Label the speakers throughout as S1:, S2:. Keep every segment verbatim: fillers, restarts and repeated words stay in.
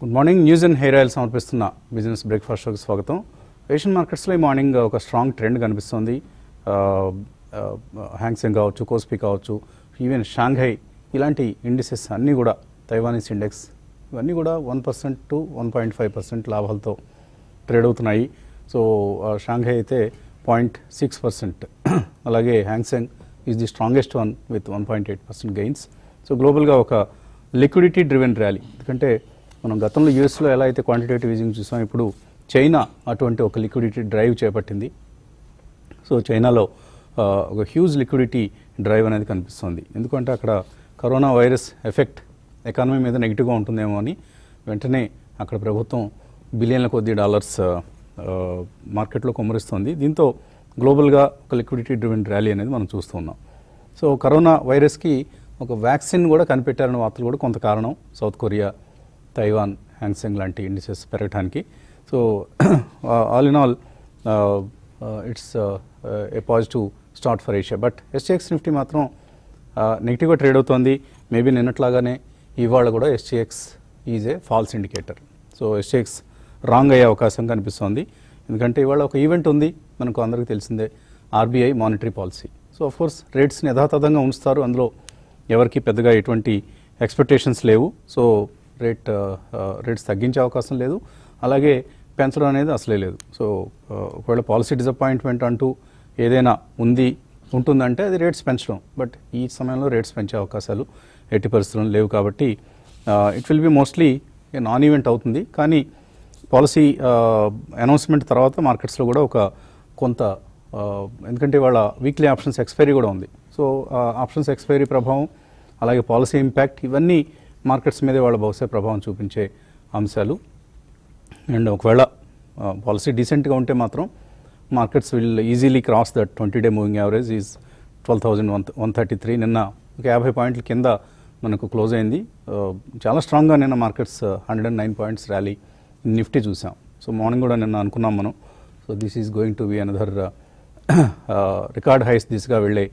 S1: Good morning. News and hair oil సమర్పిస్తున్న business breakfast షోకి స్వాగతం. ఏషియన్ మార్కెట్స్లో ఈ మార్నింగ్ ఒక స్ట్రాంగ్ ట్రెండ్ కనిపిస్తుంది. హ్యాంగ్సెంగ్ కావచ్చు, కోస్పీ కావచ్చు, ఈవెన్ షాంఘై ఇలాంటి ఇండిసెస్ అన్నీ కూడా, తైవానీస్ ఇండెక్స్ ఇవన్నీ కూడా one percent to one point five percent లాభాలతో ట్రేడ్ అవుతున్నాయి. సో షాంఘై అయితే పాయింట్ సిక్స్ పర్సెంట్, అలాగే Hang Seng is the strongest one with one point eight percent gains. So గ్లోబల్గా ఒక లిక్విడిటీ డ్రివెన్ ర్యాలీ. ఎందుకంటే మనం గతంలో యూఎస్లో ఎలా అయితే క్వాంటిటేటివ్ ఈజింగ్ చూసాం, ఇప్పుడు చైనా అటువంటి ఒక లిక్విడిటీ డ్రైవ్ చేపట్టింది. సో చైనాలో ఒక హ్యూజ్ లిక్విడిటీ డ్రైవ్ అనేది కనిపిస్తుంది. ఎందుకంటే అక్కడ కరోనా వైరస్ ఎఫెక్ట్ ఎకానమీ మీద నెగిటివ్గా ఉంటుందేమో అని వెంటనే అక్కడ ప్రభుత్వం బిలియన్ల కొద్ది డాలర్స్ మార్కెట్లో కుమ్మరిస్తుంది. దీంతో గ్లోబల్గా ఒక లిక్విడిటీ డ్రివెన్ ర్యాలీ అనేది మనం చూస్తూ ఉన్నాం. సో కరోనా వైరస్కి ఒక వ్యాక్సిన్ కూడా కనిపెట్టారన్న వార్తలు కూడా కొంత కారణం. సౌత్ కొరియా, తైవాన్, హ్యాంగ్సెంగ్ లాంటి ఇండిసెస్ పెరగడానికి. So all in all it's a positive start for Asia. But SGX Nifty మాత్రం నెగిటివ్గా ట్రేడ్ అవుతోంది. మేబీ నిన్నట్లాగానే ఇవాళ కూడా SGX is a false indicator. So SGX wrong అయ్యే అవకాశం కనిపిస్తోంది. ఎందుకంటే ఇవాళ ఒక ఈవెంట్ ఉంది, మనకు అందరికీ తెలిసిందే, RBI monetary policy. So of course రేట్స్ని యథాతథంగా ఉంచుతారు, అందులో ఎవరికి పెద్దగా ఎటువంటి ఎక్స్పెక్టేషన్స్ లేవు. సో రేట్ రేట్స్ తగ్గించే అవకాశం లేదు, అలాగే పెంచడం అనేది అసలే లేదు. సో ఒకవేళ పాలసీ డిసప్పాయింట్మెంట్ అంటూ ఏదైనా ఉంది ఉంటుందంటే అది రేట్స్ పెంచడం. బట్ ఈ సమయంలో రేట్స్ పెంచే అవకాశాలు ఎట్టి పరిస్థితుల్లో లేవు. కాబట్టి it will be mostly non event అవుతుంది. కానీ పాలసీ అనౌన్స్మెంట్ తర్వాత మార్కెట్స్లో కూడా ఒక కొంత, ఎందుకంటే వాళ్ళ వీక్లీ ఆప్షన్స్ ఎక్స్పైరీ కూడా ఉంది. సో ఆప్షన్స్ ఎక్స్పైరీ ప్రభావం, అలాగే పాలసీ ఇంపాక్ట్, ఇవన్నీ మార్కెట్స్ మీదే వాళ్ళ బహుశా ప్రభావం చూపించే అంశాలు. అండ్ ఒకవేళ పాలసీ డీసెంట్గా ఉంటే మాత్రం markets will easily cross that twenty day moving average is twelve thousand one one thirty three నిన్న ఒక యాభై పాయింట్ల కింద మనకు క్లోజ్ అయింది. చాలా స్ట్రాంగ్గా నిన్న markets hundred and nine points rally Nifty చూసాం. సో మార్నింగ్ కూడా నిన్న అనుకున్నాం మనం, so this is going to be another record highs దిశగా వెళ్ళే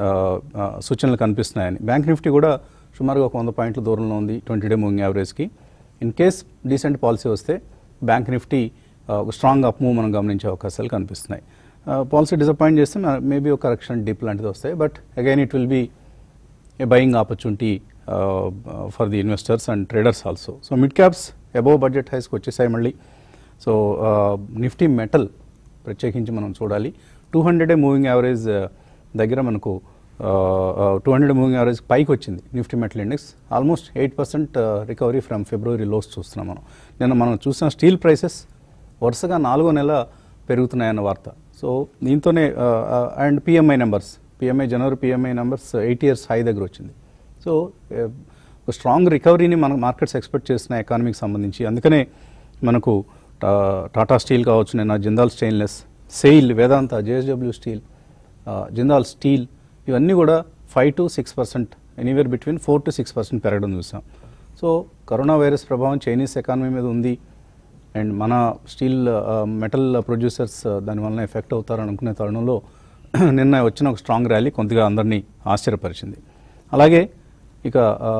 S1: సూచనలు కనిపిస్తున్నాయని. బ్యాంక్ నిఫ్టీ కూడా సుమారుగా ఒక వంద పాయింట్ల దూరంలో ఉంది ట్వంటీ డే మూవింగ్ యావరేజ్కి. ఇన్ కేస్ డీసెంట్ పాలసీ వస్తే బ్యాంక్ నిఫ్టీ ఒక స్ట్రాంగ్ అప్ మూవ్ మనం గమనించే అవకాశాలు కనిపిస్తున్నాయి. పాలసీ డిసప్పాయింట్ చేస్తే మేబీ ఒక కరెక్షన్ డిప్ లాంటిది వస్తాయి. But again it will be a buying opportunity for the investors and traders also. So mid caps above budget హైస్కి వచ్చేసాయి మళ్ళీ. సో నిఫ్టీ మెటల్ ప్రత్యేకించి మనం చూడాలి. టూ హండ్రెడ్ మూవింగ్ యావరేజ్ దగ్గర మనకు టూ హండ్రెడ్ మూవింగ్ యావరేజ్ పైకి వచ్చింది Nifty metal index. Almost eight percent recovery from February lows చూస్తున్నాం మనం. నిన్న మనం చూసిన స్టీల్ ప్రైసెస్ వరుసగా నాలుగో నెల పెరుగుతున్నాయన్న వార్త. సో దీంతోనే and PMI numbers, PMI January PMI numbers eight years high దగ్గర వచ్చింది. సో ఒక స్ట్రాంగ్ రికవరీని మన మార్కెట్స్ ఎక్స్పెక్ట్ చేసిన ఎకానమీకి సంబంధించి. అందుకనే మనకు టాటా స్టీల్ కావచ్చు, నిన్న Jindal stainless, SAIL, Vedanta, JSW steel, Jindal steel, ఇవన్నీ కూడా five to six percent anywhere between four to six percent పెరగడం చూసాం. సో కరోనా వైరస్ ప్రభావం చైనీస్ ఎకానమీ మీద ఉంది అండ్ మన స్టీల్ మెటల్ ప్రొడ్యూసర్స్ దానివల్ల ఎఫెక్ట్ అవుతారు అనుకునే తరుణంలో నిన్న వచ్చిన ఒక స్ట్రాంగ్ ర్యాలీ కొంతగా అందరినీ ఆశ్చర్యపరిచింది. అలాగే ఇక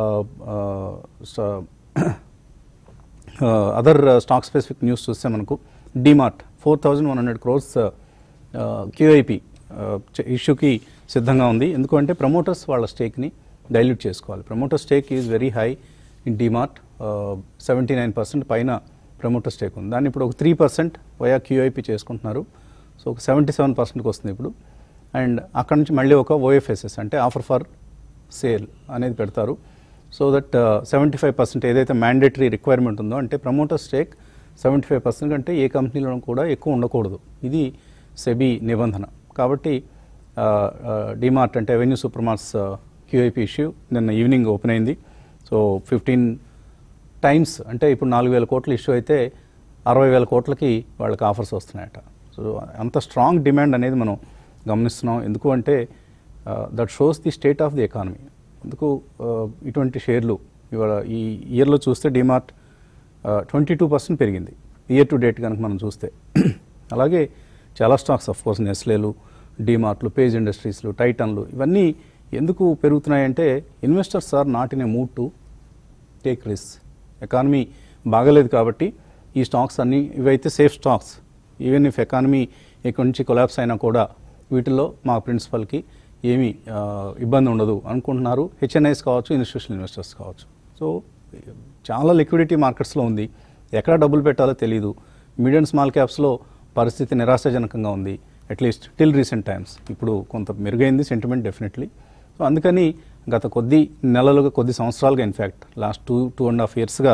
S1: అదర్ స్టాక్ స్పెసిఫిక్ న్యూస్ చూస్తే మనకు DMart four thousand one hundred crores QIP ఇష్యూకి సిద్ధంగా ఉంది. ఎందుకంటే ప్రమోటర్స్ వాళ్ళ స్టేక్ని డైల్యూట్ చేసుకోవాలి. Promoter stake is very high in DMart, seventy nine percent పైన ప్రమోటర్ స్టేక్ ఉంది. దాన్ని ఇప్పుడు ఒక త్రీ పర్సెంట్ వయా క్యూఐపి చేసుకుంటున్నారు. సో ఒక సెవెంటీ సెవెన్ పర్సెంట్కి వస్తుంది ఇప్పుడు. అండ్ అక్కడ నుంచి మళ్ళీ ఒక ఓఎఫ్ఎస్ఎస్ అంటే ఆఫర్ ఫర్ సేల్ అనేది పెడతారు. So that seventy five percent ఏదైతే మ్యాండేటరీ రిక్వైర్మెంట్ ఉందో, అంటే promoter stake seventy five percent కంటే ఏ కంపెనీలో కూడా ఎక్కువ ఉండకూడదు, ఇది సెబీ నిబంధన. కాబట్టి డిమార్ట్ అంటే Avenue Super Marts QIP issue నిన్న ఈవినింగ్ ఓపెన్ అయింది. సో ఫిఫ్టీన్ టైమ్స్ అంటే ఇప్పుడు నాలుగు వేల కోట్ల ఇష్యూ అయితే అరవై వేల కోట్లకి వాళ్ళకి ఆఫర్స్ వస్తున్నాయట. సో అంత స్ట్రాంగ్ డిమాండ్ అనేది మనం గమనిస్తున్నాం. ఎందుకు అంటే that shows the state of the economy. ఎందుకు ఇటువంటి షేర్లు ఇవాళ ఈ ఇయర్లో చూస్తే డిమార్ట్ ట్వంటీ టూ పర్సెంట్ పెరిగింది ఇయర్ టు డేట్ కనుక మనం చూస్తే. అలాగే చాలా స్టాక్స్ ఆఫ్ కోర్స్ నెస్లేలు, డిమార్ట్లు, పేజ్ ఇండస్ట్రీస్లు, టైటన్లు, ఇవన్నీ ఎందుకు పెరుగుతున్నాయంటే investors are not in a mood to take risk. Economy బాగలేదు కాబట్టి ఈ స్టాక్స్ అన్నీ ఇవైతే safe stocks. Even if economy ఇక్కడ నుంచి కొలాప్స్ అయినా కూడా వీటిల్లో మా ప్రిన్సిపల్కి ఏమీ ఇబ్బంది ఉండదు అనుకుంటున్నారు హెచ్ఎన్ఐస్ కావచ్చు, ఇన్స్టిట్యూషనల్ ఇన్వెస్టర్స్ కావచ్చు. సో చాలా లిక్విడిటీ మార్కెట్స్లో ఉంది, ఎక్కడ డబ్బులు పెట్టాలో తెలియదు. మిడ్ అండ్ స్మాల్ క్యాప్స్లో పరిస్థితి నిరాశాజనకంగా ఉంది, అట్లీస్ట్ టిల్ రీసెంట్ టైమ్స్. ఇప్పుడు కొంత మెరుగైంది సెంటిమెంట్ డెఫినెట్లీ. సో అందుకని గత కొద్ది నెలలుగా, కొద్ది సంవత్సరాలుగా, in fact last two two and half ఇయర్స్గా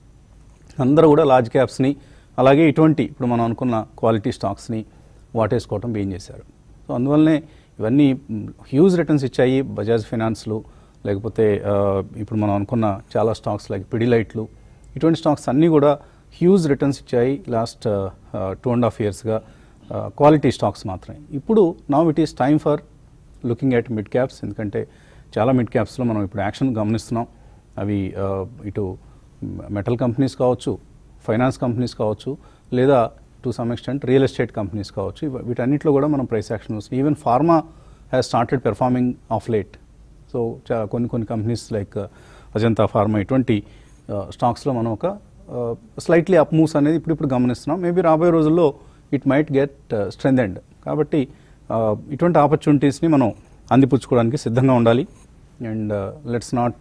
S1: అందరూ కూడా లార్జ్ క్యాప్స్ని అలాగే ఇటువంటి ఇప్పుడు మనం అనుకున్న క్వాలిటీ స్టాక్స్ని వాటేసుకోవటం ఏం చేశారు. సో అందువల్లనే ఇవన్నీ హ్యూజ్ రిటర్న్స్ ఇచ్చాయి. బజాజ్ ఫైనాన్స్లు, లేకపోతే ఇప్పుడు మనం అనుకున్న చాలా స్టాక్స్ లైక్ పిడిలైట్లు, ఇటువంటి స్టాక్స్ అన్నీ కూడా హ్యూజ్ రిటర్న్స్ ఇచ్చాయి లాస్ట్ టూ అండ్ హాఫ్ ఇయర్స్గా, క్వాలిటీ స్టాక్స్ మాత్రమే. ఇప్పుడు now it is time for looking at mid caps, ఎందుకంటే చాలా మిడ్ క్యాప్స్లో మనం ఇప్పుడు యాక్షన్ గమనిస్తున్నాం. అవి ఇటు మెటల్ కంపెనీస్ కావచ్చు, ఫైనాన్స్ కంపెనీస్ కావచ్చు, లేదా to some extent real estate companies కావచ్చు. వీటన్నిటిలో కూడా మనం ప్రైస్ యాక్షన్ వస్తుంది. Even pharma has started performing of late. So కొన్ని కొన్ని కంపెనీస్ లైక్ అజంతా ఫార్మా ఇటువంటి స్టాక్స్లో మనం ఒక స్లైట్లీ అప్ మూవ్స్ అనేది ఇప్పుడు ఇప్పుడు గమనిస్తున్నాం. మేబీ రాబోయే రోజుల్లో ఇట్ మైట్ గెట్ స్ట్రెంథెండ్. కాబట్టి ఇటువంటి ఆపర్చునిటీస్ని మనం అందిపుచ్చుకోవడానికి సిద్ధంగా ఉండాలి. And let's not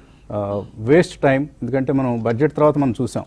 S1: waste time, ఎందుకంటే మనం బడ్జెట్ తర్వాత మనం చూసాం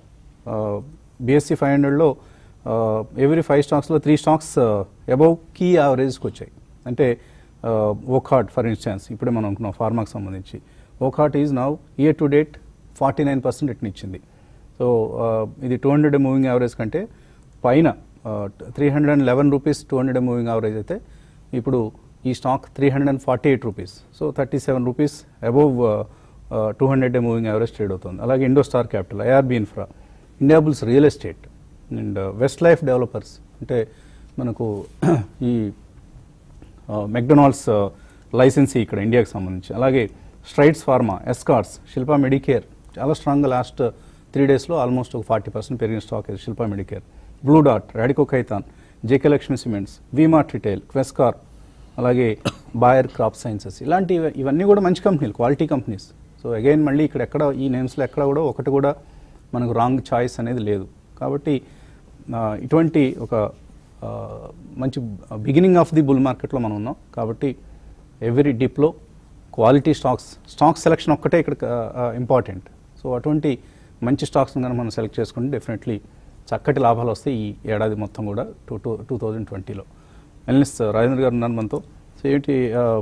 S1: బిఎస్సి ఫైవ్ హండ్రెడ్లో ఎవ్రీ ఫైవ్ స్టాక్స్లో త్రీ స్టాక్స్ అబౌవ్ కీ యావరేజ్కి వచ్చాయి. అంటే ఓకాట్ ఫర్ ఇన్స్టాన్స్, ఇప్పుడే మనం అనుకున్నాం ఫార్మాకి సంబంధించి, ఓకాట్ is now year to date forty nine percent return ఇచ్చింది. సో ఇది టూ హండ్రెడ్ మూవింగ్ యావరేజ్ కంటే పైన three hundred and eleven rupees two hundred moving average అయితే ఇప్పుడు ఈ stock three hundred and forty eight rupees, so thirty seven rupees above two hundred moving average trade అవుతుంది. అలాగే IndoStar Capital, IRB Infra, Indiabulls Real Estate and West Life Developers, అంటే మనకు ఈ McDonald's licensee ఇక్కడ ఇండియాకి సంబంధించి, అలాగే Strides Pharma, Escorts, Shilpa Medicare చాలా స్ట్రాంగ్గా లాస్ట్ త్రీ డేస్లో ఆల్మోస్ట్ ఒక ఫార్టీ పర్సెంట్ పెరిగిన స్టాక్ ఇది శిల్పా మెడికేర్. బ్లూ డాట్, Radico Khaitan, JK Lakshmi cements, V Mart retail, Quess Corp, అలాగే బాయర్ క్రాప్ సైన్సెస్, ఇలాంటి ఇవన్నీ కూడా మంచి కంపెనీలు, క్వాలిటీ కంపెనీస్. సో అగైన్ మళ్ళీ ఇక్కడ ఎక్కడ ఈ నేమ్స్లో ఎక్కడ కూడా ఒకటి కూడా మనకు రాంగ్ చాయిస్ అనేది లేదు. కాబట్టి ఇటువంటి ఒక మంచి బిగినింగ్ ఆఫ్ ది బుల్ మార్కెట్లో మనం ఉన్నాం. కాబట్టి ఎవ్రీ డిప్లో క్వాలిటీ స్టాక్స్, స్టాక్ సెలెక్షన్ ఒక్కటే ఇక్కడ ఇంపార్టెంట్. సో అటువంటి మంచి స్టాక్స్ని కనుక మనం సెలెక్ట్ చేసుకుంటే డెఫినెట్లీ చక్కటి లాభాలు వస్తాయి ఈ ఏడాది మొత్తం కూడా టూ టూ టూ థౌజండ్ ట్వంటీలో. ఎల్ఎస్ రాజేంద్ర గారు ఉన్నారు మనతో. సో ఏంటి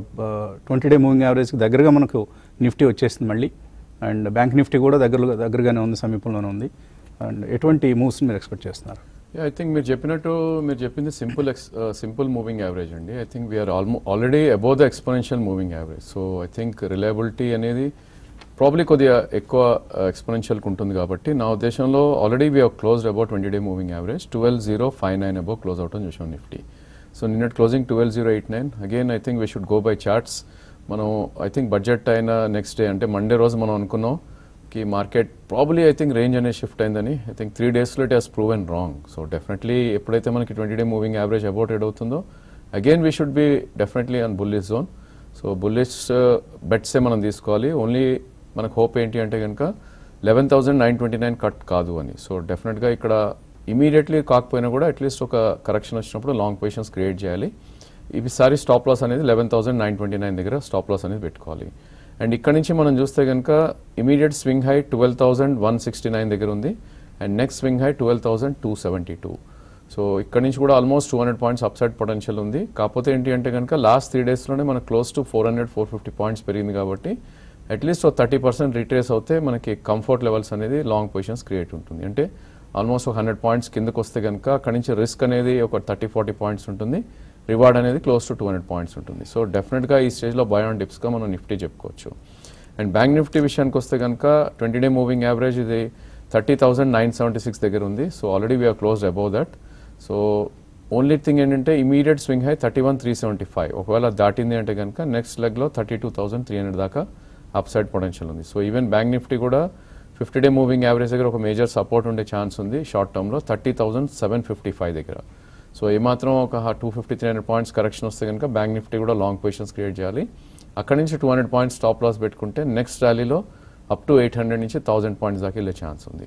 S1: ట్వంటీ డే మూవింగ్ యావరేజ్కి దగ్గరగా మనకు నిఫ్టీ వచ్చేసింది మళ్ళీ, అండ్ బ్యాంక్ నిఫ్టీ కూడా దగ్గరలో దగ్గరగానే ఉంది, సమీపంలోనే ఉంది. అండ్ ఎటువంటి మూవ్స్ మీరు ఎక్స్పెక్ట్ చేస్తున్నారు?
S2: ఐ థింక్ మీరు చెప్పినట్టు మీరు చెప్పింది simple ex simple moving average అండి. I think we are almost already above the exponential moving average. So I think reliability అనేది ప్రాబ్లీ కొద్దిగా ఎక్కువ ఎక్స్పోనెన్షియల్కి ఉంటుంది. కాబట్టి నా ఉద్దేశంలో already we have closed about twenty day moving average twelve zero five nine above close out అని చూసాం నిఫ్టీ. సో నిన్నటి closing twelve zero eight nine. Again I think we should go by charts. మనం I think budget అయిన next day Monday మండే రోజు మనం అనుకున్నాం కి market probably I think range అనేది షిఫ్ట్ అయిందని. ఐ థింక్ త్రీ డేస్లో it has proven wrong. So definitely ఎప్పుడైతే మనకి twenty day moving average about ఎడ్ అవుతుందో again we should be definitely on bullish zone. So bullish బెట్సే మనం తీసుకోవాలి. ఓన్లీ మనకు హోప్ ఏంటి అంటే కనుక eleven thousand nine twenty nine cut కాదు అని. సో డెఫినెట్గా ఇక్కడ ఇమీడియట్లీ కాకపోయినా కూడా అట్లీస్ట్ ఒక కరెక్షన్ వచ్చినప్పుడు లాంగ్ పొజిషన్స్ క్రియేట్ చేయాలి. ఈసారి స్టాప్ లాస్ అనేది eleven thousand nine twenty nine దగ్గర స్టాప్ లాస్ అనేది పెట్టుకోవాలి. అండ్ ఇక్కడ నుంచి మనం చూస్తే కనుక immediate swing high twelve thousand one sixty nine దగ్గర ఉంది, and next swing high twelve thousand two seventy two. So ఇక్కడ నుంచి కూడా almost two hundred points upside potential ఉంది. కాకపోతే ఏంటి అంటే కనుక లాస్ట్ త్రీ డేస్లోనే మనకు close to four hundred four fifty points పెరిగింది. కాబట్టి అట్లీస్ట్ ఒక థర్టీ పర్సెంట్ రిట్రేస్ అవుతే మనకి కంఫర్ట్ లెవెల్స్ అనేది లాంగ్ పొజిషన్స్ క్రియేట్ ఉంటుంది. అంటే ఆల్మోస్ట్ ఒక హండ్రెడ్ పాయింట్స్ కిందకు వస్తే కనుక అక్కడి నుంచి రిస్క్ అనేది ఒక థర్టీ ఫార్టీ పాయింట్స్ ఉంటుంది, రివార్డ్ అనేది close to two hundred points ఉంటుంది. సో డెఫినెట్గా ఈ స్టేజ్లో బై ఆన్ డిప్స్గా మనం నిఫ్టీ చెప్పుకోవచ్చు. అండ్ బ్యాంక్ నిఫ్టీ విషయానికి వస్తే కనుక ట్వంటీ డే మూవింగ్ యావరేజ్ ఇది thirty thousand nine seventy six దగ్గర ఉంది. So already we are closed above that. So only thing ఏంటంటే immediate swing high thirty one three seventy five ఒకవేళ దాటింది అంటే కనుక నెక్స్ట్ లెగ్లో thirty two thousand three hundred దాకా అప్సైడ్ పొటెన్షియల్ ఉంది. సో ఈవెన్ బ్యాంక్ నిఫ్టీ కూడా ఫిఫ్టీ డే మూవింగ్ యావరేజ్ దగ్గర ఒక మేజర్ సపోర్ట్ ఉండే ఛాన్స్ ఉంది షార్ట్ టర్మ్లో thirty thousand seven fifty five దగ్గర. సో ఏమాత్రం ఒక two fifty three hundred points correction వస్తే కనుక బ్యాంక్ నిఫ్టీ కూడా లాంగ్ పొజిషన్స్ క్రియేట్ చేయాలి. అక్కడి నుంచి two hundred points stop loss పెట్టుకుంటే నెక్స్ట్ ర్యాలీలో అప్ టు ఎయిట్ హండ్రెడ్ నుంచి థౌసండ్ పాయింట్స్ దాకా వెళ్ళే ఛాన్స్ ఉంది.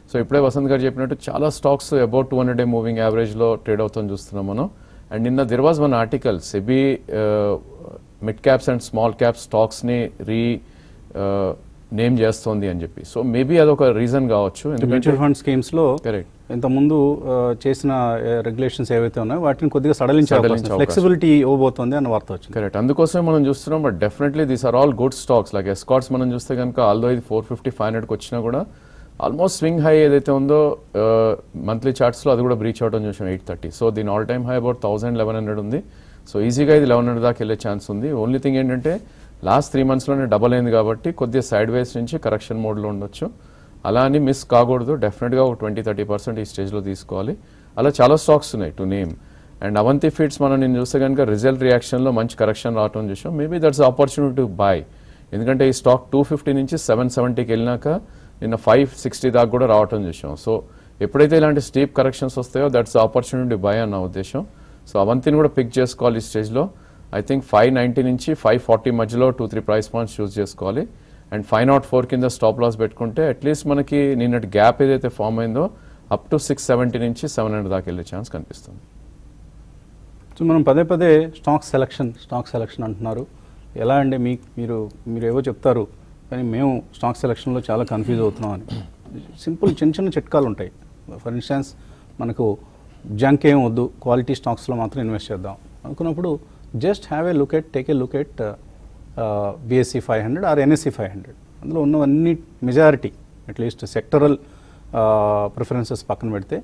S2: సో ఇప్పుడే వసంత్ గారు చెప్పినట్టు చాలా stocks about two hundred day moving యావరేజ్లో ట్రేడ్ అవుతాం చూస్తున్నాం మనం. అండ్ నిన్న there was one article SEBI mid caps and small cap స్టాక్స్ని రీ నేమ్ చేస్తోంది అని చెప్పి. సో మేబీ అదొక రీజన్ కావచ్చు.
S1: మ్యూచువల్ ఫండ్ స్కీమ్స్ లో
S2: కరెక్ట్
S1: ఇంతకుముందు చేసిన రెగ్యులేషన్స్ ఏవైతే ఉన్నాయో వాటిని కొద్దిగా సడలించే ఫ్లెక్సిబిలిటీ ఇవ్వబోతోంది అన్న వార్త వచ్చింది.
S2: కరెక్ట్, అందుకోసమే మనం చూస్తున్నాం. But definitely these are all good stocks. Like Escorts మనం చూస్తే కనుక ఆల్దో ఇది ఫోర్ ఫిఫ్టీ ఫైవ్ హండ్రెడ్కి వచ్చినా కూడా ఆల్మోస్ట్ స్వింగ్ హై ఏదైతే ఉందో మంత్లీ చార్ట్స్లో అది కూడా బ్రీచ్ అవడం చూసాం ఎయిట్ థర్టీ. సో దీని all time high about thousand eleven hundred ఉంది. సో ఈజీగా ఇది లెవెన్ హండ్రెడ్ దాకా వెళ్ళే ఛాన్స్ ఉంది. ఓన్లీ థింగ్ ఏంటంటే లాస్ట్ త్రీ మంత్స్లోనే డబల్ అయింది కాబట్టి కొద్దిగా సైడ్ వేస్ నుంచి కరెక్షన్ మోడ్లో ఉండొచ్చు. అలా అని మిస్ కాకూడదు. డెఫినెట్గా ఒక ట్వంటీ థర్టీ పర్సెంట్ ఈ స్టేజ్లో తీసుకోవాలి. అలా చాలా స్టాక్స్ ఉన్నాయి to name. And Avanti Feeds మనం నేను చూస్తే కనుక రిజల్ట్ రియాక్షన్లో మంచి కరెక్షన్ రావడం చూసాం. Maybe that's opportunity to buy. ఎందుకంటే ఈ స్టాక్ టూ ఫిఫ్టీ నుంచి సెవెన్ సెవెంటీకి వెళ్ళినాక నిన్న ఫైవ్ సిక్స్టీ దాకా కూడా రావటం చూసాం. సో ఎప్పుడైతే ఇలాంటి స్టీప్ కరెక్షన్స్ వస్తాయో దట్స్ ఆపర్చునిటీ బై అన్న ఉద్దేశం. సో అవంతిని కూడా పిక్ చేసుకోవాలి ఈ స్టేజ్లో. ఐ థింక్ ఫైవ్ నైంటీ నుంచి ఫైవ్ ఫార్టీ మధ్యలో two three price points choose చేసుకోవాలి. అండ్ ఫైవ్ నాట్ ఫోర్ కింద స్టాప్ లాస్ పెట్టుకుంటే అట్లీస్ట్ మనకి నిన్నటి గ్యాప్ ఏదైతే ఫామ్ అయిందో అప్ టు సిక్స్ సెవెంటీ నుంచి సెవెన్ హండ్రెడ్ దాకా వెళ్ళే ఛాన్స్ కనిపిస్తుంది.
S1: సో మనం పదే పదే స్టాక్ సెలక్షన్ స్టాక్ సెలక్షన్ అంటున్నారు. ఎలా అండి మీ మీరు మీరు ఏవో చెప్తారు కానీ మేము స్టాక్ సెలక్షన్లో చాలా కన్ఫ్యూజ్ అవుతున్నాం అని. సింపుల్ చిన్న చిన్న చిట్కాలు ఉంటాయి. ఫర్ ఇన్స్టాన్స్ మనకు జంక్ ఏం వద్దు, క్వాలిటీ స్టాక్స్లో మాత్రం ఇన్వెస్ట్ చేద్దాం అనుకున్నప్పుడు just have a look at take a look at B S C five hundred or N S C five hundred. అందులో ఉన్నవన్నీ మెజారిటీ అట్లీస్ట్ సెక్టరల్ ప్రిఫరెన్సెస్ పక్కన పెడితే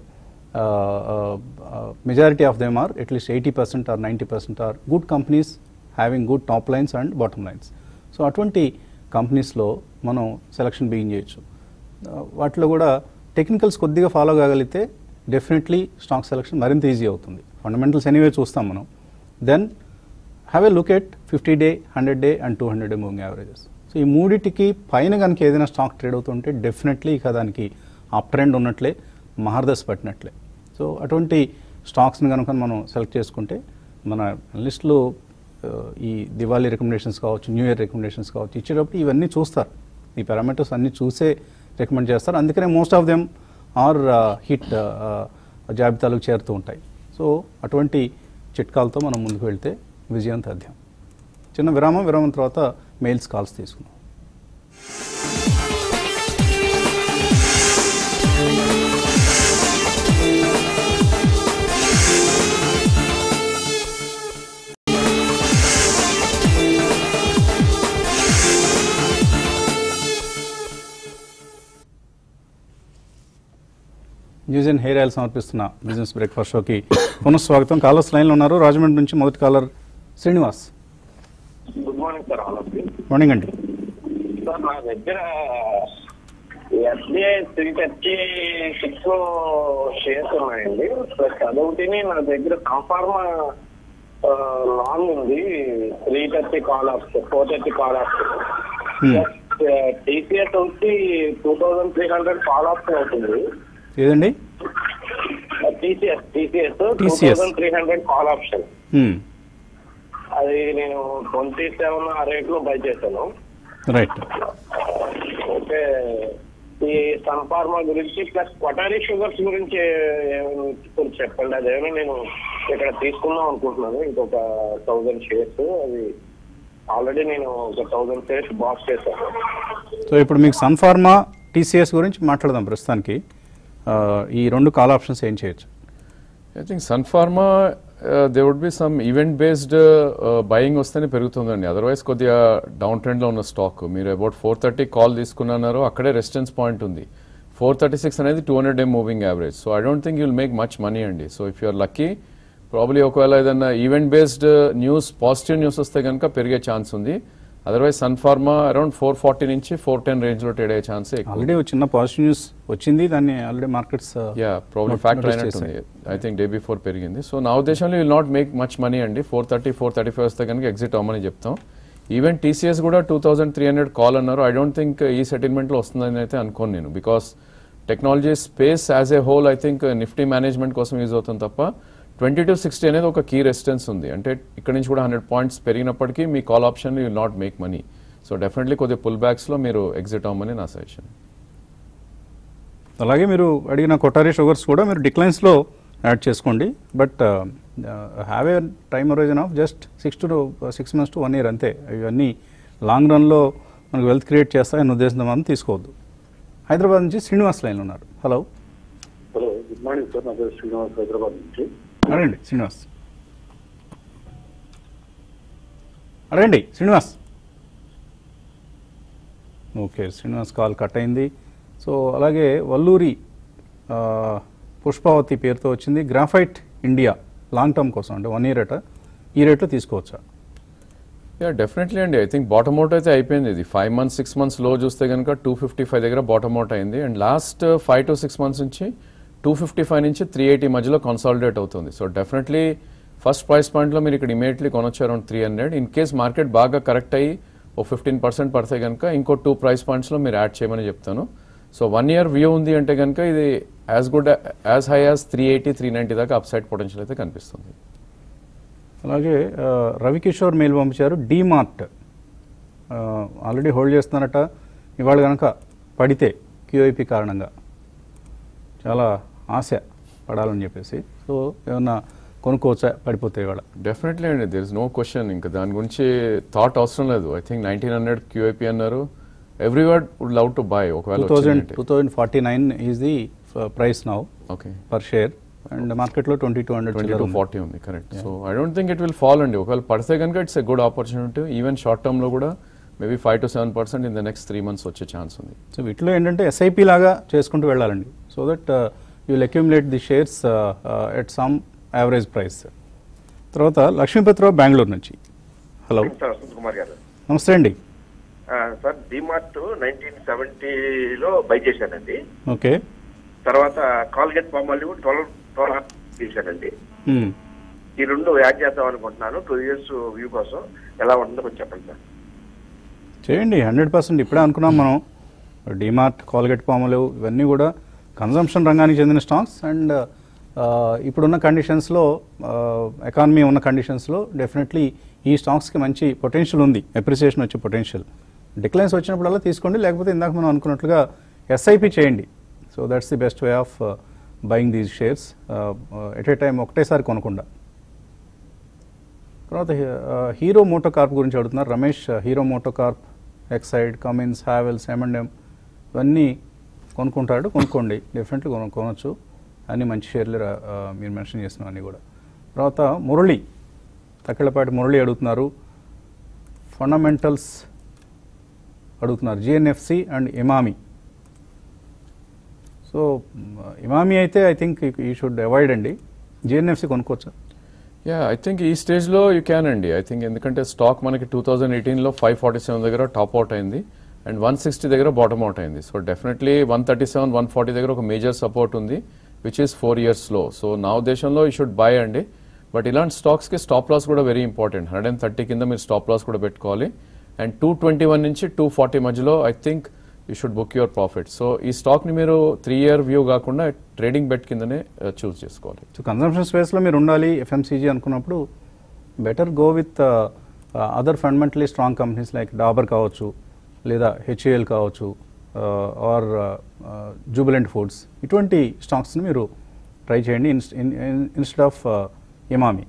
S1: majority of them are at least eighty percent or ninety percent are good companies having good top lines and bottom lines. So అటువంటి కంపెనీస్లో మనం selection begin చేయొచ్చు. వాటిలో కూడా టెక్నికల్స్ కొద్దిగా ఫాలో కాగలిగితే డెఫినెట్లీ స్టాక్ సెలక్షన్ మరింత ఈజీ అవుతుంది. ఫండమెంటల్స్ ఎనీవే చూస్తాం మనం. Then have a look at fifty day hundred day and two hundred day moving averages. So ఈ మూడింటికి పైన కనుక ఏదైనా స్టాక్ ట్రేడ్ అవుతుంటే డెఫినెట్లీ ఇక దానికి అప్ ట్రెండ్ ఉన్నట్లే, మహర్దశ పట్టినట్లే. సో అటువంటి స్టాక్స్ని కనుక మనం సెలెక్ట్ చేసుకుంటే మన లిస్ట్లో ఈ దివాళీ రికమెండేషన్స్ కావచ్చు, న్యూ ఇయర్ రికమెండేషన్స్ కావచ్చు ఇచ్చేటప్పుడు ఇవన్నీ చూస్తారు. ఈ పారామీటర్స్ అన్నీ చూసే రికమెండ్ చేస్తారు. అందుకనే most of them are hit జాబితాలకు చేరుతూ ఉంటాయి. సో అటువంటి చిట్కాలతో మనం ముందుకు వెళ్తే విజయం తథ్యం. చిన్న విరామం విరామం తర్వాత మెయిల్స్ కాల్స్ తీసుకుందాం. న్యూస్ అండ్ హెయిర్ ఆయిల్ సమర్పిస్తున్న బిజినెస్ బ్రేక్ఫాస్ట్ షోకి పునఃస్వాగతం. కాలర్స్ లైన్లో ఉన్నారు. రాజమండ్రి నుంచి మొదటి caller Srinivas.
S3: Good morning sir. All of you.
S1: Morning అండి.
S3: సార్ నా దగ్గర SBI three thirty six shares ఉన్నాయండి. ప్లస్ అదొకటి నా దగ్గర సంఫార్మా లాంగ్ ఉంది three thirty call option four thirty call option. TCS వచ్చి two thousand three hundred call option అవుతుంది.
S1: ఏదండి?
S3: TCS TCS two thousand three hundred call option. అది నేను ట్వంటీ సెవెన్ ఆ రేట్ లో బై చేశాను.
S1: రైట్.
S3: ఓకే. ఈ సన్ ఫార్మా గురించి ప్లస్ క్వటారీ షుగర్స్ గురించి కొంచెం చెప్పండి. అదేమో నేను ఇక్కడ తీసుకుందాం అనుకుంటున్నాను. ఇంకొక థౌజండ్ షేర్స్. అది ఆల్రెడీ నేను ఒక థౌజండ్ షేర్స్ బాక్స్ చేశాను.
S1: సో ఇప్పుడు మీకు సన్ ఫార్మా టీసీఎస్ గురించి మాట్లాడదాం. ప్రస్తుతానికి ఈ రెండు కాల్ ఆప్షన్స్ ఏం చేయొచ్చు?
S2: I think Sun Pharma they would be some event based buying వస్తేనే పెరుగుతుందండి. అదర్వైజ్ కొద్దిగా డౌన్ ట్రెండ్లో ఉన్న స్టాక్. మీరు అబౌట్ ఫోర్ థర్టీ కాల్ తీసుకున్నారు, అక్కడే రెసిస్టెన్స్ పాయింట్ ఉంది. ఫోర్ థర్టీ సిక్స్ అనేది two hundred day moving average. So I don't think you will make much money అండి. So if you're lucky probably ఒకవేళ ఏదైనా event based news positive news వస్తే కనుక పెరిగే ఛాన్స్ ఉంది. Otherwise Sun Pharma around four forty నుంచి four ten range లో trade అయ్యే ఛాన్స్.
S1: ఆల్రెడీ చిన్న పాజిటివ్ న్యూస్ వచ్చింది, దాన్ని already markets
S2: yeah probably factor అయినట్టుంది. ఐ థింక్ డే బిఫోర్ పెరిగింది. సో నా ఉద్దేశంలో will not make much money అండి. Four thirty four thirty five వస్తే కనుక ఎగ్జిట్ అవ్వమని చెప్తాం. ఈవెన్ టీసీఎస్ కూడా two thousand three hundred call అన్నారు. ఐ డోంట్ థింక్ ఈ సెటిల్మెంట్లో వస్తుందని అయితే అనుకోను నేను. Because technology space as a whole I think Nifty management కోసం యూజ్ అవుతుంది తప్ప ట్వంటీ టు సిక్స్టీ అనేది ఒక కీ రెసిస్టెన్స్ ఉంది. అంటే ఇక్కడ నుంచి కూడా హండ్రెడ్ పాయింట్స్ పెరిగినప్పటికీ మీ call option will not make money. So definitely కొద్దిగా పుల్ బ్యాక్స్లో మీరు ఎగ్జిట్ అవ్వమని నా సజెషన్.
S1: అలాగే మీరు అడిగిన కొటారి షుగర్స్ కూడా మీరు డిక్లైన్స్లో యాడ్ చేసుకోండి. But have a time horizon of just six to six months to one year అంతే. ఇవన్నీ లాంగ్ రన్లో మనకు వెల్త్ క్రియేట్ చేస్తాయని ఉద్దేశంతో మనం తీసుకోవద్దు. హైదరాబాద్ నుంచి శ్రీనివాస్ లైన్లో ఉన్నారు. Hello
S4: hello, good morning sir. నా పేరు శ్రీనివాస్, హైదరాబాద్ నుంచి.
S1: అడగండి శ్రీనివాస్, అడగండి Srinivas. Okay, Srinivas call cut అయింది. సో అలాగే వల్లూరి పుష్పావతి పేరుతో వచ్చింది. గ్రాఫైట్ ఇండియా లాంగ్ టర్మ్ కోసం అంటే వన్ ఇయర్ అట, ఈ రేట్లో తీసుకోవచ్చా?
S2: యా డెఫినెట్లీ అండి. ఐ థింక్ బాటమ్ అవుట్ అయితే అయిపోయింది. ఇది ఫైవ్ మంత్స్ సిక్స్ మంత్స్ లో చూస్తే కనుక టూ ఫిఫ్టీ ఫైవ్ దగ్గర బాటమ్ అవుట్ అయింది. And last five to six months నుంచి టూ ఫిఫ్టీ ఫైవ్ నుంచి త్రీ ఎయిటీ మధ్యలో కన్సాలిడేట్ అవుతుంది. సో డెఫినెట్లీ ఫస్ట్ ప్రైస్ పాయింట్లో మీరు ఇక్కడ ఇమీడియట్లీ కొనొచ్చు around three hundred. In case market బాగా కరెక్ట్ అయ్యి ఓ ఫిఫ్టీన్ పర్సెంట్ పడితే కనుక ఇంకో టూ ప్రైస్ పాయింట్స్లో మీరు యాడ్ చేయమని చెప్తాను. సో వన్ ఇయర్ వ్యూ ఉంది అంటే కనుక ఇది as good as high as three eighty three ninety దాకా అప్ సైడ్ పొటెన్షియల్ అయితే కనిపిస్తుంది.
S1: అలాగే రవికిషోర్ మెయిల్ పంపించారు. డీమార్ట్ ఆల్రెడీ హోల్డ్ చేస్తున్నారట, ఇవాళ కనుక పడితే క్యూఐపీ కారణంగా చాలా ఆశ పడాలని చెప్పేసి, సో ఏమన్నా కొనుక్కోవచ్చా పడిపోతే ఇవాళ?
S2: డెఫినెట్లీ అండి, దేర్ ఇస్ నో క్వశ్చన్. ఇంకా దాని గురించి థాట్ అవసరం లేదు. I think nineteen hundred QIP అన్నారు. Everyone would love to buy. ఒకవేళ
S1: two thousand two thousand forty nine is the price now
S2: okay
S1: per share and మార్కెట్లో twenty two hundred
S2: twenty two forty ఉంది. Correct. So I don't think it will fall అండి. ఒకవేళ పడితే కనుక it's a good opportunity. Even short టర్మ్లో కూడా maybe five to seven percent in the next three months వచ్చే chance ఉంది.
S1: So వీటిలో ఏంటంటే ఎస్ఐపి లాగా చేసుకుంటూ వెళ్ళాలండి. So that you will accumulate the shares at some average price. తర్వాత లక్ష్మీపతిరావు బెంగళూరు నుంచి. Hello
S4: sir, Vasant Kumar garu.
S1: నమస్తే అండి.
S4: సార్, డిమార్ట్ నైన్టీన్ సెవెంటీలో బై చేశానండి.
S1: ఓకే.
S4: తర్వాత కాల్గేట్ పామాలివ్ ట్వెల్వ్ ట్వెల్వ్ చేశానండి.
S1: Hmm.
S4: ఈ రెండు యాడ్ చేద్దాం అనుకుంటున్నాను టూ ఇయర్స్ వ్యూ కోసం. ఎలా ఉంటుందో కొంచెం చెప్పండి సార్.
S1: చేయండి, హండ్రెడ్ పర్సెంట్ ఇప్పుడే అనుకున్నాం మనం. డిమార్ట్, కాల్గేట్ పామాలివ్ ఇవన్నీ కూడా కన్జంప్షన్ రంగానికి చెందిన స్టాక్స్. అండ్ ఇప్పుడున్న కండిషన్స్లో, ఎకానమీ ఉన్న కండిషన్స్లో డెఫినెట్లీ ఈ స్టాక్స్కి మంచి పొటెన్షియల్ ఉంది, అప్రిసియేషన్ వచ్చే పొటెన్షియల్. డిక్లైన్స్ వచ్చినప్పుడల్లా తీసుకోండి, లేకపోతే ఇందాక మనం అనుకున్నట్లుగా ఎస్ఐపి చేయండి. So that's the best way of buying these shares at a time, ఒకటేసారి కొనకుండా. తర్వాత హీరో మోటో కార్ప్ గురించి అడుగుతున్నారు Ramesh. Hero MotoCorp, Exide, Cummins, Havells, M and M ఇవన్నీ కొనుక్కుంటాడు, కొనుక్కోండి, డెఫినెట్లీ కొను కొనవచ్చు. అన్నీ మంచి షేర్లు మీరు మెన్షన్ చేసినవన్నీ కూడా. తర్వాత మురళి, తక్కిళ్ళపాటి మురళి అడుగుతున్నారు. ఫండమెంటల్స్ అడుగుతున్నారు, GNFC and Emami. So Emami అయితే I think you should avoid అండి. జిఎన్ఎఫ్సి కొనుక్కోవచ్చా?
S2: యా ఐ థింక్ ఈ స్టేజ్లో యూ క్యాన్ అండి. ఐ థింక్ ఎందుకంటే స్టాక్ మనకి టూ థౌజండ్ ఎయిటీన్లో ఫైవ్ ఫార్టీ సెవెన్ దగ్గర టాప్ అవుట్ అయింది అండ్ వన్ సిక్స్టీ దగ్గర బాటమ్ అవుట్ అయింది. So definitely one thirty seven one forty దగ్గర ఒక మేజర్ సపోర్ట్ ఉంది విచ్ ఈస్ ఫోర్ ఇయర్స్లో. సో నా ఉద్దేశంలో యూ షుడ్ బై అండి. బట్ ఇలాంటి స్టాక్స్కి స్టాప్ లాస్ కూడా very important. Hundred and thirty కింద మీరు స్టాప్ లాస్ కూడా పెట్టుకోవాలి. అండ్ టూ ట్వంటీ వన్ నుంచి టూ ఫార్టీ మధ్యలో I think you should book your profit. So ఈ స్టాక్ని మీరు త్రీ ఇయర్ వ్యూ కాకుండా ట్రేడింగ్ బెట్ కిందనే చూస్ చేసుకోవాలి.
S1: సో కన్సంప్షన్ స్పేస్లో మీరు ఉండాలి ఎఫ్ఎంసీజీ అనుకున్నప్పుడు better go with other fundamentally strong companies like Dabur కావచ్చు, లేదా హెచ్ఏఎల్ కావచ్చు, ఆర్ జూబిలెంట్ ఫుడ్స్. ఇటువంటి స్టాక్స్ని మీరు ట్రై చేయండి instead of Emami.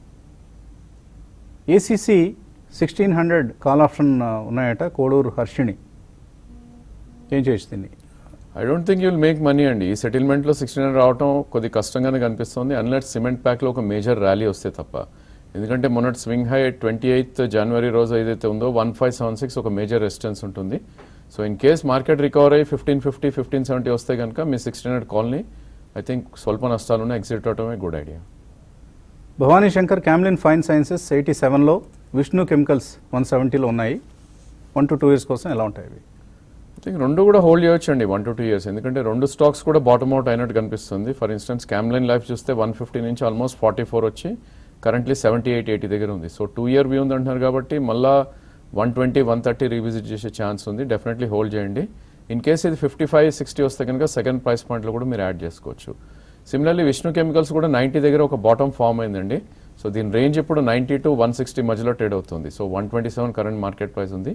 S1: ACC sixteen hundred call option ఉన్నాయట, కోడూరు హర్షిణి. ఏం చేయొచ్చు దీన్ని?
S2: I don't think you will make money అండి. ఈ సెటిల్మెంట్లో సిక్స్టీన్ హండ్రెడ్ రావడం కొద్ది కష్టంగానే కనిపిస్తుంది అన్లెస్ సిమెంట్ ప్యాక్లో ఒక మేజర్ ర్యాలీ వస్తే తప్ప. ఎందుకంటే మొన్నటి స్వింగ్ హై ట్వంటీ ఎయిత్ జనవరి రోజు ఏదైతే ఉందో వన్ ఫైవ్ సెవెన్ సిక్స్ ఒక మేజర్ రెసిస్టెన్స్ ఉంటుంది. So in case market recover అయ్యి ఫిఫ్టీన్ ఫిఫ్టీ ఫిఫ్టీన్ సెవెంటీ వస్తే కనుక మీ సిక్స్టీన్ హండ్రెడ్ కాల్ని ఐ థింక్ స్వల్ప నష్టాలున్న ఎగ్జిట్ అవడమే good idea.
S1: Bhavani Shankar Camlin Fine Sciences eighty సెవెన్లో, విష్ణు కెమికల్స్ వన్ సెవెంటీలో ఉన్నాయి. వన్ టు టూ ఇయర్స్ కోసం ఎలా ఉంటాయి అవి?
S2: ఐ థింక్ రెండు కూడా హోల్డ్ చేయొచ్చు అండి వన్ టు టూ ఇయర్స్. ఎందుకంటే రెండు స్టాక్స్ కూడా బాటమ్ అవుట్ అయినట్టు కనిపిస్తుంది. ఫర్ ఇన్స్టెన్స్ క్యామ్లిన్ లైఫ్ చూస్తే వన్ ఫిఫ్టీ నుంచి ఆల్మోస్ట్ ఫార్టీ ఫోర్ వచ్చి కరెంట్లీ సెవెంటీ ఎయిట్ ఎయిటీ దగ్గర ఉంది. సో టూ ఇయర్ వ్యూ ఉంది అంటున్నారు కాబట్టి మళ్ళీ one twenty one thirty revisit చేసే ఛాన్స్ ఉంది. డెఫినెట్లీ హోల్డ్ చేయండి. ఇన్ కేస్ ఇది ఫిఫ్టీ ఫైవ్ సిక్స్టీ వస్తే కనుక సెకండ్ ప్రైస్ పాయింట్లో కూడా మీరు యాడ్ చేసుకోవచ్చు. సిమిలర్లీ విష్ణు కెమికల్స్ కూడా నైంటీ దగ్గర ఒక బాటమ్ ఫామ్ అయిందండి. సో దీని రేంజ్ ఇప్పుడు నైంటీ టు వన్ సిక్స్టీ మధ్యలో ట్రేడ్ అవుతుంది. So one twenty seven current market price ఉంది.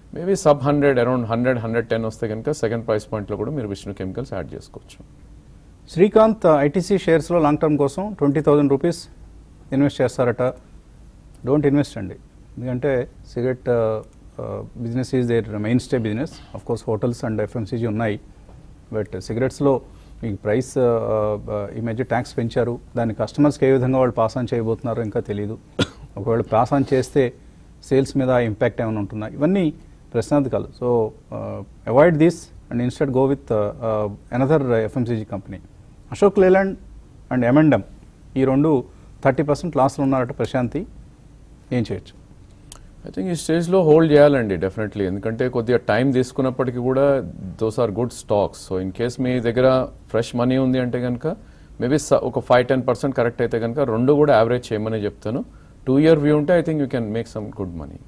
S2: Maybe sub hundred around hundred hundred ten వస్తే కనుక సెకండ్ ప్రైస్ పాయింట్లో కూడా మీరు విష్ణు కెమికల్స్ యాడ్ చేసుకోవచ్చు.
S1: శ్రీకాంత్ ఐటీసీ షేర్స్లో లాంగ్ టర్మ్ కోసం ట్వంటీ థౌజండ్ రూపీస్ ఇన్వెస్ట్ చేస్తారట. డోంట్ ఇన్వెస్ట్ అండి, ఎందుకంటే cigarette business is their mainstay business. Of course hotels and FMCG ఉన్నాయి, బట్ సిగరెట్స్లో మీకు ప్రైస్ ఈ మధ్య ట్యాక్స్ పెంచారు, దాన్ని కస్టమర్స్కి ఏ విధంగా వాళ్ళు పాస్ ఆన్ చేయబోతున్నారో ఇంకా తెలియదు. ఒకవేళ పాస్ ఆన్ చేస్తే సేల్స్ మీద ఇంపాక్ట్ ఏమైనా ఉంటుందా, ఇవన్నీ ప్రశ్నార్థకాలు. So avoid this and instead go with another FMCG company. Ashok Leyland and M and M ఈ రెండు థర్టీ పర్సెంట్ లాస్లో ఉన్నారట. ప్రశాంతి ఏం చేయొచ్చు?
S2: ఐ థింక్ ఈ స్టేజ్లో హోల్డ్ చేయాలండి డెఫినెట్లీ, ఎందుకంటే కొద్దిగా టైం తీసుకున్నప్పటికీ కూడా those are good stocks. So in case మీ దగ్గర ఫ్రెష్ మనీ ఉంది అంటే కనుక మేబీ ఒక ఫైవ్ టెన్ పర్సెంట్ కరెక్ట్ అయితే కనుక రెండు కూడా యావరేజ్ చేయమని చెప్తాను. టూ ఇయర్ వ్యూ ఉంటే I think you can make some good money.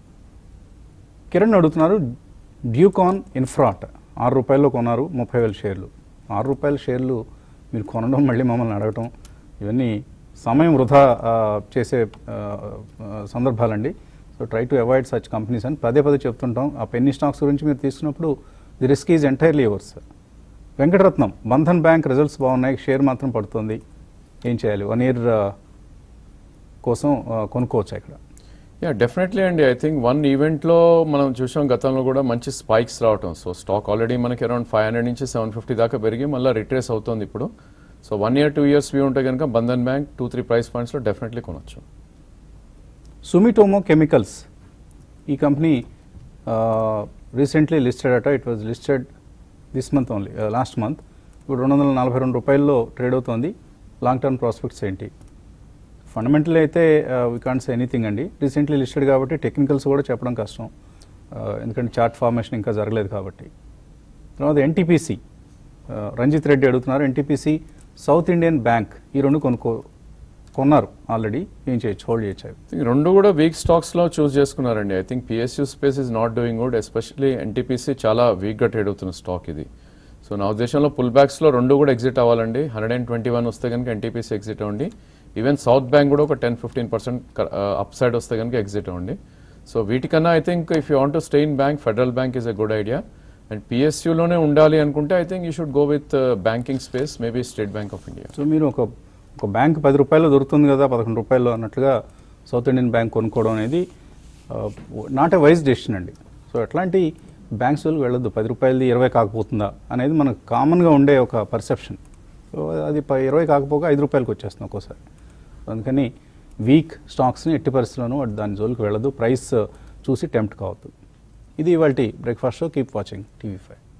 S1: Kiran అడుగుతున్నారు, డ్యూకాన్ ఇన్ఫ్రాట్ ఆరు రూపాయల్లో కొన్నారు ముప్పై వేల షేర్లు. ఆరు రూపాయల షేర్లు మీరు కొనడం మళ్ళీ మమ్మల్ని అడగటం ఇవన్నీ సమయం వృధా చేసే సందర్భాలండి. So try to avoid such companies అని పదే పదే చెప్తుంటాం. ఆ పెన్నీ స్టాక్స్ గురించి మీరు తీసుకున్నప్పుడు the risk is entirely yours. Venkataratnam, Bandhan bank results బాగున్నాయి, షేర్ మాత్రం పడుతుంది, ఏం చేయాలి? వన్ ఇయర్ కోసం కొనుక్కోవచ్చు ఇక్కడ.
S2: యా డెఫినెట్లీ అండి. ఐ థింక్ వన్ ఈవెంట్లో మనం చూసాం గతంలో కూడా మంచి స్పైక్స్ రావటం. సో స్టాక్ ఆల్రెడీ మనకి అరౌండ్ ఫైవ్ హండ్రెడ్ నుంచి సెవెన్ ఫిఫ్టీ దాకా పెరిగి మళ్ళీ రిట్రేస్ అవుతుంది ఇప్పుడు. So one year two years view ఉంటే కనుక Bandhan bank two three price పాయింట్స్లో డెఫినెట్లీ కొనొచ్చు.
S1: సుమిటోమో కెమికల్స్ ఈ కంపెనీ రీసెంట్లీ లిస్టెడ్ అట. It was listed this month only, last month. ఇప్పుడు రెండు వందల నలభై రెండు రూపాయల్లో ట్రేడ్ అవుతుంది. లాంగ్ టర్మ్ ప్రాస్పెక్ట్స్ ఏంటి? ఫండమెంటల్ అయితే వీ కాంట్ సే ఎనీథింగ్ అండి. రీసెంట్లీ లిస్టెడ్ కాబట్టి టెక్నికల్స్ కూడా చెప్పడం కష్టం, ఎందుకంటే చార్ట్ ఫార్మేషన్ ఇంకా జరగలేదు కాబట్టి. తర్వాత ఎన్టీపీసీ, రంజిత్ రెడ్డి అడుగుతున్నారు, ఎన్టీపీసీ సౌత్ ఇండియన్ బ్యాంక్ ఈ రెండు కొనుక్కో కొన్నారు ఆల్రెడీ, ఏం చేయొచ్చు? హోల్డ్ చేయొచ్చు?
S2: రెండు కూడా వీక్ స్టాక్స్లో చూస్ చేసుకున్నారండి. I think PSU space is not doing good, especially NTPC చాలా వీక్గా ట్రేడ్ అవుతున్న స్టాక్ ఇది. సో నా ఉద్దేశంలో పుల్ బ్యాక్స్లో రెండు కూడా ఎగ్జిట్ అవ్వాలండి. హండ్రెడ్ అండ్ ట్వంటీ వన్ వస్తే కనుక ఎన్టీపీసీ ఎగ్జిట్ అవ్వండి. ఈవెన్ సౌత్ బ్యాంక్ కూడా ఒక ten fifteen percent upside వస్తే కనుక ఎగ్జిట్ అవ్వండి. సో వీటికన్నా I think if you want to stay in bank, Federal Bank is a good idea. And పిఎస్యూలోనే ఉండాలి అనుకుంటే I think you should go with banking space, maybe State Bank of India.
S1: So మీరు ఒక ఒక bank పది రూపాయలు దొరుకుతుంది కదా, పదకొండు రూపాయలు అన్నట్లుగా సౌత్ ఇండియన్ బ్యాంక్ కొనుక్కోవడం అనేది నాట్ ఏ వైజ్ డెసిషన్ అండి. సో అట్లాంటి బ్యాంక్స్ వాళ్ళకి వెళ్ళొద్దు. పది రూపాయలది ఇరవై కాకపోతుందా అనేది మనకు కామన్గా ఉండే ఒక పర్సెప్షన్. సో అది ఇరవై కాకపోగా ఐదు రూపాయలకి వచ్చేస్తుంది ఒక్కోసారి. అందుకని వీక్ స్టాక్స్ని ఎట్టి పరిస్థితుల్లోనూ దాని జోలికి వెళ్ళదు, ప్రైస్ చూసి టెంప్ట్ కావద్దు. ఇది ఇవాల్టి breakfast show. Keep watching TV five.